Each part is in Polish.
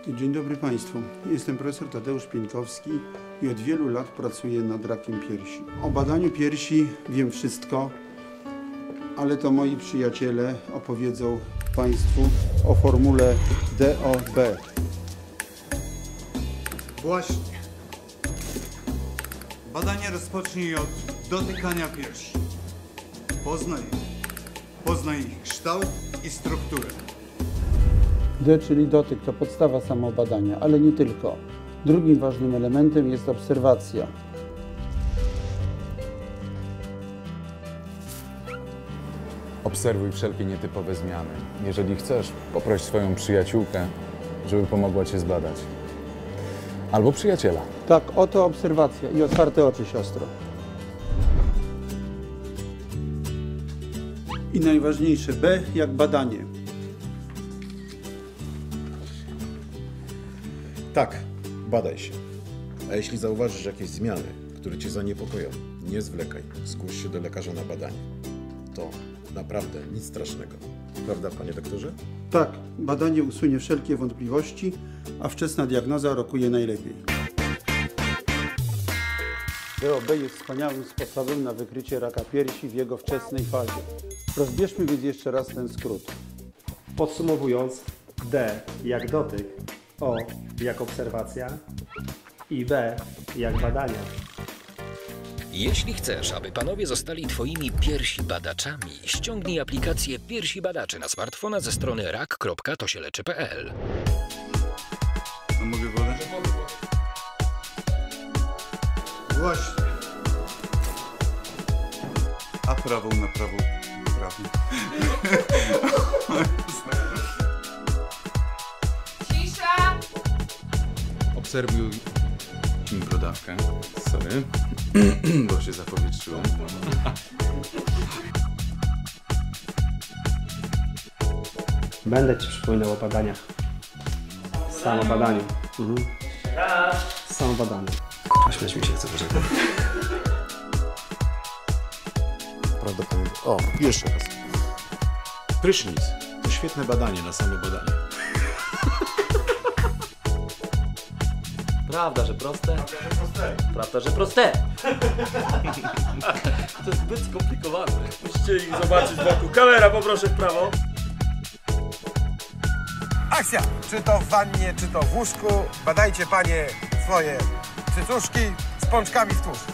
Dzień dobry Państwu. Jestem profesor Tadeusz Pieńkowski i od wielu lat pracuję nad rakiem piersi. O badaniu piersi wiem wszystko, ale to moi przyjaciele opowiedzą Państwu o formule DOB. Właśnie. Badanie rozpocznij od dotykania piersi. Poznaj ich kształt i strukturę. D, czyli dotyk, to podstawa samobadania, ale nie tylko. Drugim ważnym elementem jest obserwacja. Obserwuj wszelkie nietypowe zmiany. Jeżeli chcesz, poproś swoją przyjaciółkę, żeby pomogła cię zbadać. Albo przyjaciela. Tak, oto obserwacja i otwarte oczy, siostro. I najważniejsze, B jak badanie. Tak, badaj się. A jeśli zauważysz jakieś zmiany, które cię zaniepokoją, nie zwlekaj, zgłoś się do lekarza na badanie. To naprawdę nic strasznego. Prawda, panie doktorze? Tak, badanie usunie wszelkie wątpliwości, a wczesna diagnoza rokuje najlepiej. DOB jest wspaniałym sposobem na wykrycie raka piersi w jego wczesnej fazie. Rozbierzmy więc jeszcze raz ten skrót. Podsumowując, D jak dotyk, O jak obserwacja i B jak badania. Jeśli chcesz, aby panowie zostali twoimi piersi badaczami, ściągnij aplikację Piersi Badaczy na smartfona ze strony rak.tosieleczy.pl. A mogę wodę? Właśnie. A prawą na prawo prawie. Cisza! Obserwuj brodawkę. Sorry, bo się zapowietrzyłem. Będę Ci przypominał o badaniach. Samobadaniu. Samobadaniu. Śmiać mi się chce, poczekaj. Prawda, panie... O, jeszcze raz. Prysznic to świetne badanie na samobadanie. Prawda, że proste? Prawda, że proste? To jest zbyt skomplikowane. Musicie ich zobaczyć z boku. Kamera, poproszę w prawo. Akcja! Czy to w wannie, czy to w łóżku. Badajcie panie swoje cycuszki z pączkami w tłuszczu.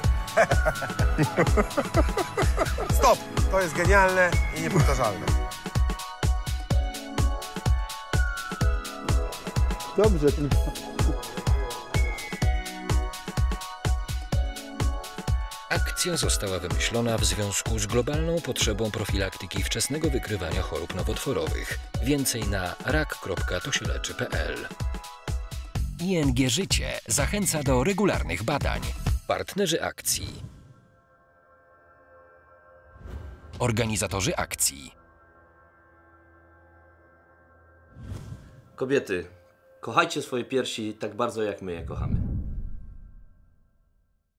Stop! To jest genialne i niepowtarzalne. Dobrze, tylko... Akcja została wymyślona w związku z globalną potrzebą profilaktyki wczesnego wykrywania chorób nowotworowych. Więcej na rak.tosieleczy.pl. ING Życie zachęca do regularnych badań. Partnerzy akcji. Organizatorzy akcji. Kobiety, kochajcie swoje piersi tak bardzo, jak my je kochamy.